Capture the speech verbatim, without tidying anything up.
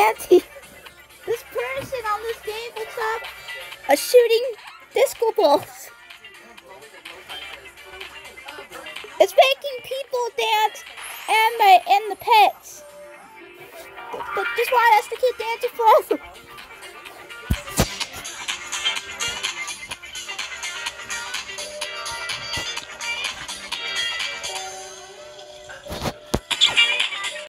fancy. This person on this game looks up a shooting disco balls. It's making people dance and the and the pets.